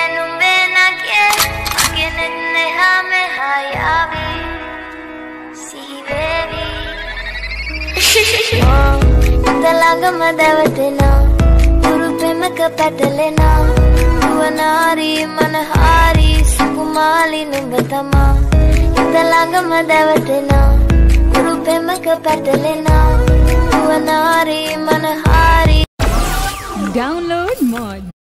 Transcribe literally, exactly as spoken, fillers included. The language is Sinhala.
නුඹේ නගේ මගේ නෙහා මෙහා යාවි සිහි වේවි ඉඳ ළඟම දැවටෙනා දුරු පෙමක පැටලෙනා නුවනාරි මනහාරි සුකුමාලි නුඹ තමා ඉඳ ළඟම දැවටෙනා දුරු පෙමක පැටලෙනා නුවනාරි මනහාරි Download Mod.